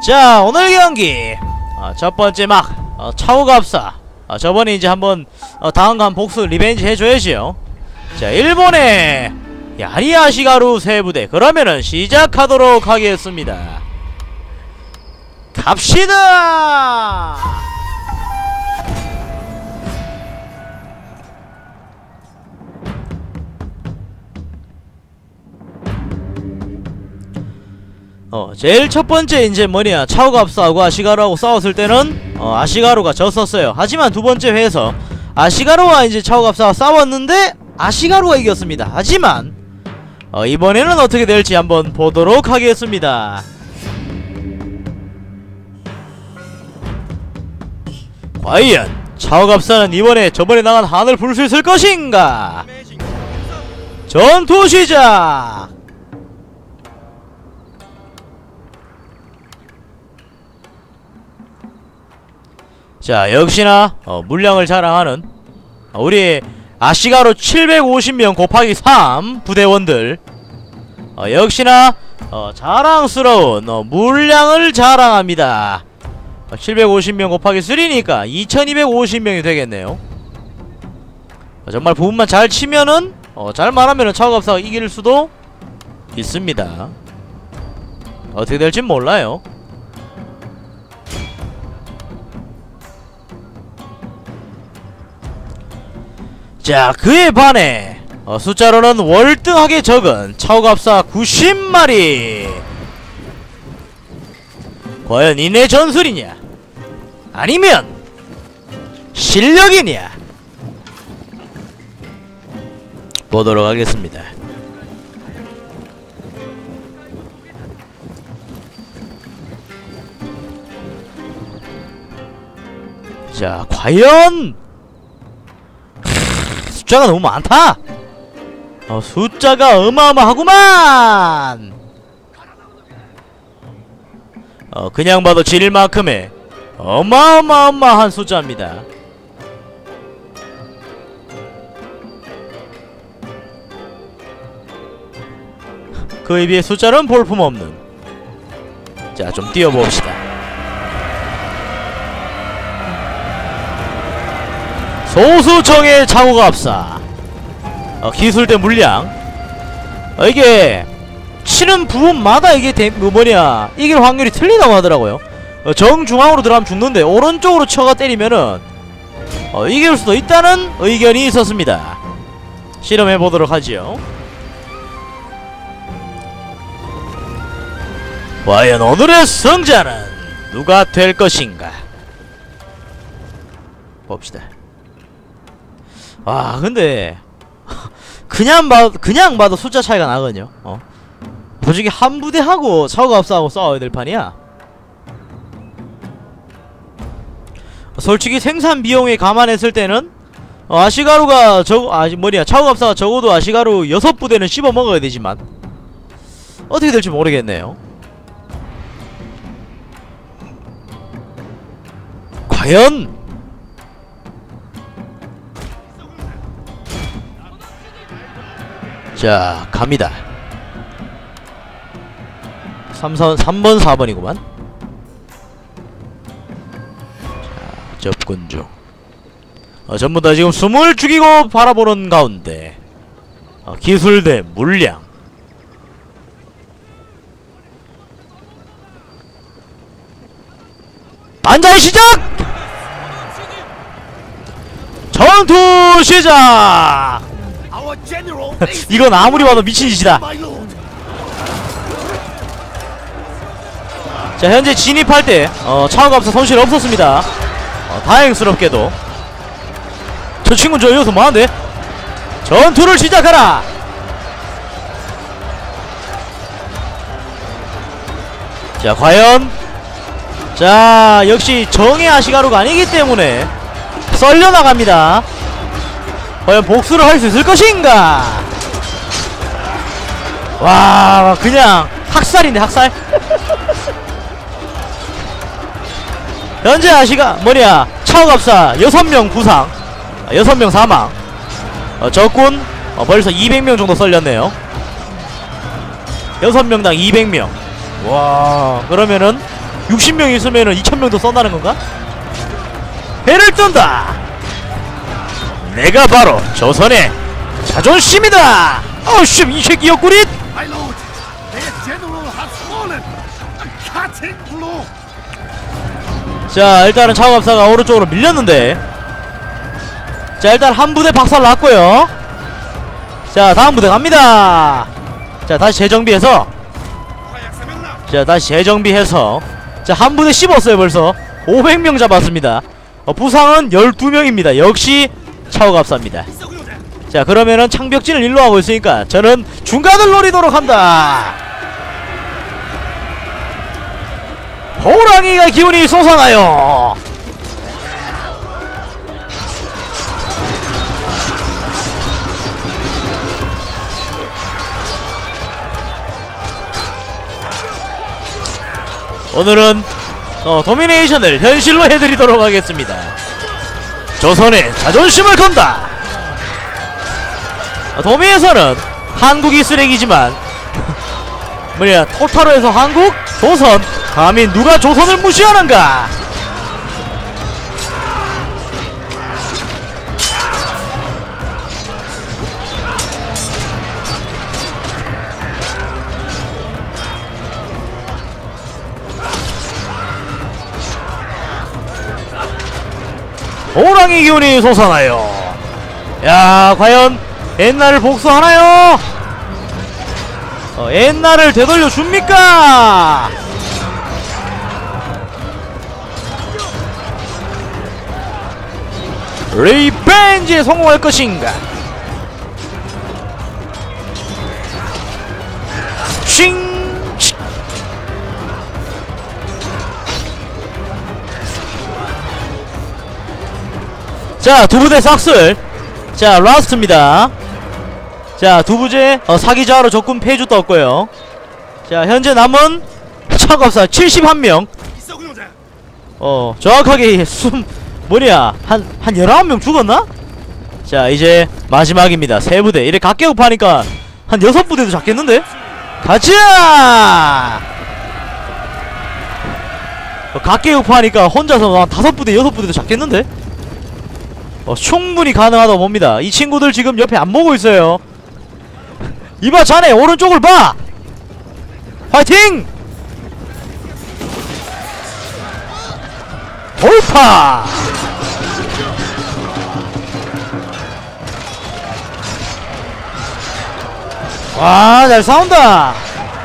자, 오늘 경기 첫 번째 막 차오갑사. 저번에 이제 한번 당한 거 한 복수 리벤지 해줘야지요. 자, 일본의 야리아시가루 세 부대. 그러면은 시작하도록 하겠습니다. 갑시다. 제일 첫 번째 이제 뭐냐, 차오갑사하고 아시가루하고 싸웠을 때는 아시가루가 졌었어요. 하지만 두 번째 회에서 아시가루와 이제 차오갑사가 싸웠는데 아시가루가 이겼습니다. 하지만 이번에는 어떻게 될지 한번 보도록 하겠습니다. 과연 차오갑사는 이번에 저번에 나간 한을 부를 수 있을 것인가? 전투 시작! 자, 역시나 물량을 자랑하는 우리 아시가루 750명 곱하기 3 부대원들, 역시나 자랑스러운 물량을 자랑합니다. 750명 곱하기 3니까 2250명이 되겠네요. 정말 부분만 잘 치면은 잘 말하면은 차오갑사가 이길 수도 있습니다. 어떻게 될진 몰라요. 자, 그에 반해 숫자로는 월등하게 적은 차오갑사 90마리. 과연 이내 전술이냐, 아니면 실력이냐, 보도록 하겠습니다. 자, 과연 숫자가 너무 많다. 숫자가 어마어마하구만. 그냥 봐도 지릴 만큼의 어마어마한 숫자입니다. 그에 비해 숫자는 볼품없는. 자, 좀 띄워봅시다. 소수정의 차오갑사. 기술대 물량. 이게 치는 부분마다 이게 뭐냐, 이길 확률이 틀리다고 하더라고요. 정중앙으로 들어가면 죽는데 오른쪽으로 쳐가 때리면은 이길 수도 있다는 의견이 있었습니다. 실험해보도록 하지요. 과연 오늘의 승자는 누가 될 것인가? 봅시다. 근데 그냥 봐도 숫자 차이가 나거든요. 솔직히 한 부대하고 차오갑사하고 싸워야 될 판이야. 솔직히 생산 비용에 감안했을 때는 아시가루가 차오갑사가 적어도 아시가루 6부대는 씹어 먹어야 되지만 어떻게 될지 모르겠네요. 과연 자, 갑니다. 3번 4번이구만. 자, 접근 중. 전부 다 지금 숨을 죽이고 바라보는 가운데 기술대 물량. 반자의 시작! 전투 시작! 이건 아무리 봐도 미친 짓이다. 자, 현재 진입할 때 차오갑사 손실 없었습니다. 다행스럽게도. 저 친구는 저 여기서 뭐하는데? 전투를 시작하라! 자, 과연 자, 역시 정의 아시가루가 아니기 때문에 썰려나갑니다. 과연 복수를 할 수 있을 것인가? 와, 그냥 학살인데, 학살? 현재 차오갑사 6명 부상, 6명 사망. 적군 벌써 200명 정도 썰렸네요. 6명당 200명. 와, 그러면은 60명 있으면은 2000명도 쏜다는 건가? 해를 뜬다. 내가 바로 조선의 자존심이다. 어씨 이 새끼 옆구리. My lord, their general has fallen. A cutting blow. 자 일단은 차고갑사가 오른쪽으로 밀렸는데, 자 일단 한 부대 박살 났고요. 자 다음 부대 갑니다. 자 다시 재정비해서, 자 다시 재정비해서, 자 한 부대 씹었어요. 벌써 500명 잡았습니다. 부상은 12명입니다 역시 차고갑사입니다. 자 그러면은 창벽진을 일로 하고 있으니까 저는 중간을 노리도록 한다. 호랑이가 기운이 솟아나요. 오늘은 도미네이션을 현실로 해드리도록 하겠습니다. 조선의 자존심을 건다. 도미에서는 한국이 쓰레기지만 뭐냐 토탈로에서 한국? 조선? 감히 누가 조선을 무시하는가? 호랑이 기운이 솟아나요. 야 과연 옛날을 복수하나요? 옛날을 되돌려 줍니까? 리벤지에 성공할 것인가? 싱! 자 두부대 싹쓸. 자 라스트입니다. 자 두부제 사기자로 적군 폐주 떴고요. 자 현재 남은 차고갑사 71명. 정확하게 뭐냐 한 19명 죽었나? 자 이제 마지막입니다. 세 부대. 이래 각계급하니까 한 6부대도 잡겠는데? 가자! 각계급하니까 혼자서 한 5부대 6부대도 잡겠는데? 충분히 가능하다고 봅니다. 이 친구들 지금 옆에 안 보고 있어요. 이봐 자네 오른쪽을 봐. 화이팅! 돌파! 와 잘 싸운다.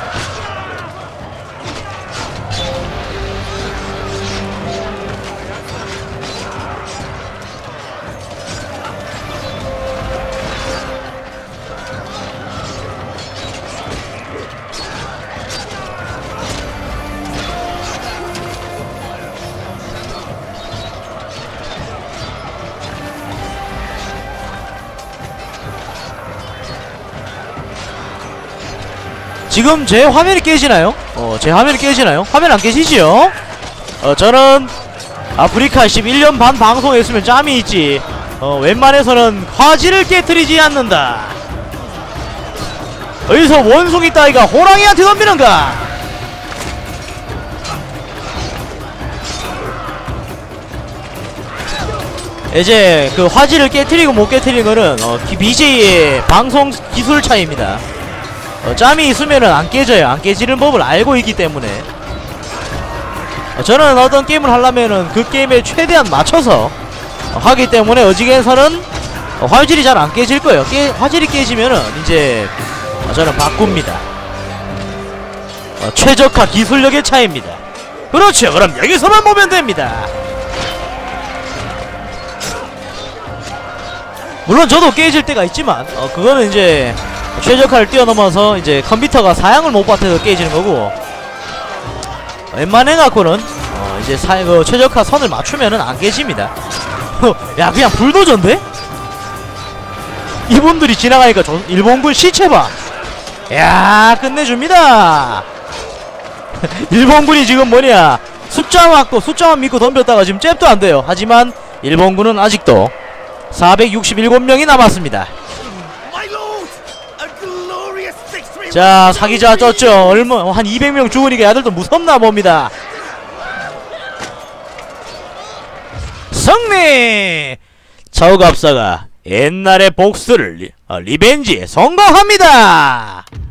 지금 제 화면이 깨지나요? 제 화면이 깨지나요? 화면 안 깨지지요? 저는 아프리카 11년 반 방송했으면 짬이 있지. 웬만해서는 화질을 깨트리지 않는다. 어디서 원숭이 따위가 호랑이한테 덤비는가? 이제 그 화질을 깨트리고 못 깨트리는 거는 BJ의 방송 기술 차이입니다. 짬이 있으면은 안 깨져요. 안 깨지는 법을 알고 있기 때문에. 저는 어떤 게임을 하려면은 그 게임에 최대한 맞춰서 하기 때문에 어지간해서는 화질이 잘 안 깨질 거예요. 화질이 깨지면은 이제 저는 바꿉니다. 최적화 기술력의 차이입니다. 그렇죠. 그럼 여기서만 보면 됩니다. 물론 저도 깨질 때가 있지만 그거는 이제 최적화를 뛰어넘어서 이제 컴퓨터가 사양을 못 받아서 깨지는 거고, 웬만해 갖고는 이제 그 최적화 선을 맞추면은 안 깨집니다. 야 그냥 불도저인데? 이분들이 지나가니까 일본군 시체 봐. 야 끝내줍니다. 일본군이 지금 뭐냐 숫자만 믿고 덤볐다가 지금 잽도 안 돼요. 하지만 일본군은 아직도 467명이 남았습니다. 자 사기자 쪘죠. 한 200명 죽으니까 야들도 무섭나 봅니다. 승리! 차오갑사가 옛날의 복수를 리벤지에 성공합니다!